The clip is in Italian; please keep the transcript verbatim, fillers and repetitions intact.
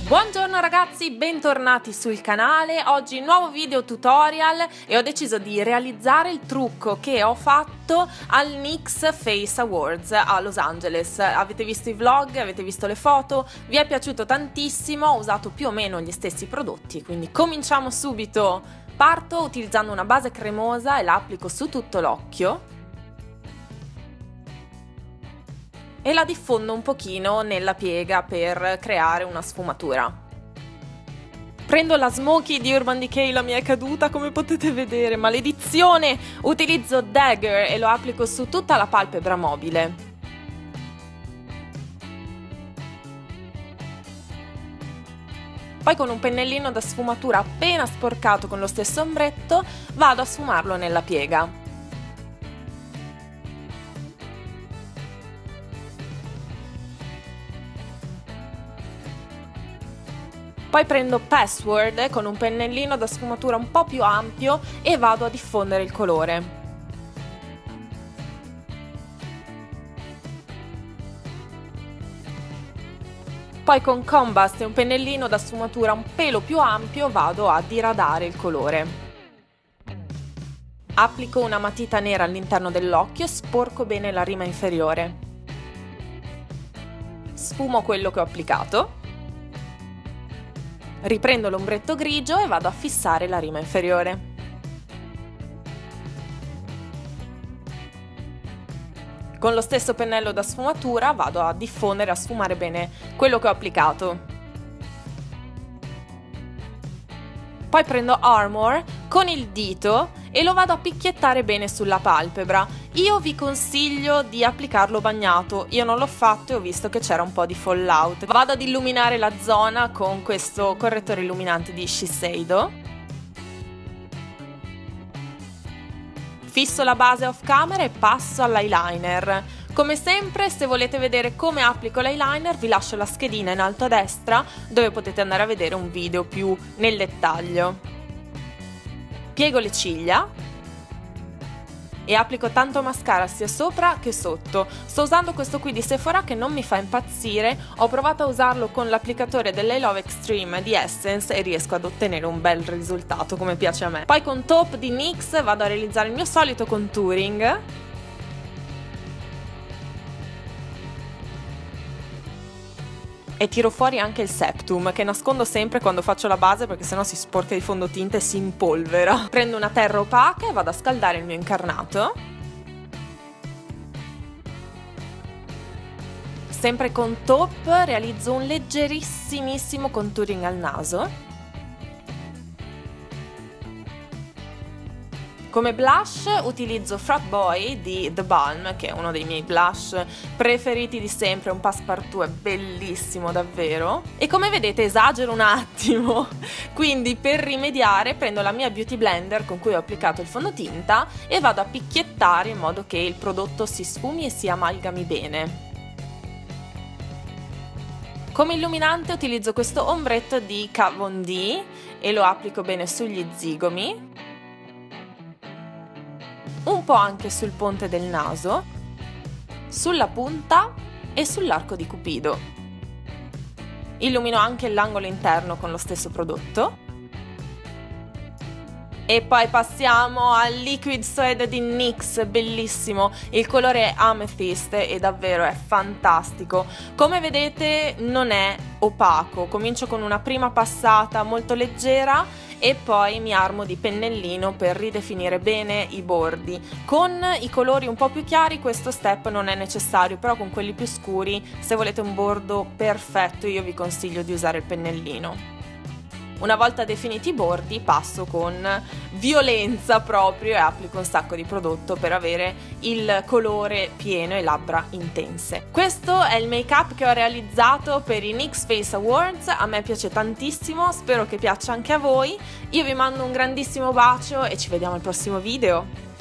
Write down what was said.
Buongiorno ragazzi, bentornati sul canale. Oggi nuovo video tutorial e ho deciso di realizzare il trucco che ho fatto al N Y X Face Awards a Los Angeles. Avete visto i vlog, avete visto le foto, vi è piaciuto tantissimo, ho usato più o meno gli stessi prodotti, quindi cominciamo subito. Parto utilizzando una base cremosa e la applico su tutto l'occhio e la diffondo un pochino nella piega per creare una sfumatura. Prendo la Smoky di Urban Decay, la mia è caduta come potete vedere, maledizione! Utilizzo Dagger e lo applico su tutta la palpebra mobile. Poi con un pennellino da sfumatura appena sporcato con lo stesso ombretto vado a sfumarlo nella piega. Poi prendo Password con un pennellino da sfumatura un po' più ampio e vado a diffondere il colore. Poi con Combust e un pennellino da sfumatura un pelo più ampio vado a diradare il colore. Applico una matita nera all'interno dell'occhio e sporco bene la rima inferiore. Sfumo quello che ho applicato. Riprendo l'ombretto grigio e vado a fissare la rima inferiore. Con lo stesso pennello da sfumatura vado a diffondere, a sfumare bene quello che ho applicato. Poi prendo Armor con il dito e lo vado a picchiettare bene sulla palpebra. Io vi consiglio di applicarlo bagnato, io non l'ho fatto e ho visto che c'era un po' di fallout. Vado ad illuminare la zona con questo correttore illuminante di Shiseido. Fisso la base off camera e passo all'eyeliner. Come sempre, se volete vedere come applico l'eyeliner, vi lascio la schedina in alto a destra dove potete andare a vedere un video più nel dettaglio. Piego le ciglia e applico tanto mascara sia sopra che sotto. Sto usando questo qui di Sephora che non mi fa impazzire, ho provato a usarlo con l'applicatore dell'I Love Extreme di Essence e riesco ad ottenere un bel risultato come piace a me. Poi con Taupe di N Y X vado a realizzare il mio solito contouring. E tiro fuori anche il septum, che nascondo sempre quando faccio la base perché sennò si sporca di fondotinta e si impolvera. Prendo una terra opaca e vado a scaldare il mio incarnato. Sempre con Taupe realizzo un leggerissimissimo contouring al naso. Come blush utilizzo Frat Boy di The Balm, che è uno dei miei blush preferiti di sempre, un passepartout, è bellissimo davvero. E come vedete esagero un attimo, quindi per rimediare prendo la mia Beauty Blender con cui ho applicato il fondotinta e vado a picchiettare in modo che il prodotto si sfumi e si amalgami bene. Come illuminante utilizzo questo ombretto di Kat Von D e lo applico bene sugli zigomi. Un po' anche sul ponte del naso, sulla punta e sull'arco di Cupido. Illumino anche l'angolo interno con lo stesso prodotto. E poi passiamo al Liquid Suede di N Y X, bellissimo, il colore è Amethyst e davvero è fantastico. Come vedete non è opaco, comincio con una prima passata molto leggera e poi mi armo di pennellino per ridefinire bene i bordi. Con i colori un po' più chiari questo step non è necessario, però con quelli più scuri, se volete un bordo perfetto, io vi consiglio di usare il pennellino. Una volta definiti i bordi passo con violenza proprio e applico un sacco di prodotto per avere il colore pieno e labbra intense. Questo è il make up che ho realizzato per i N Y X Face Awards, a me piace tantissimo, spero che piaccia anche a voi. Io vi mando un grandissimo bacio e ci vediamo al prossimo video.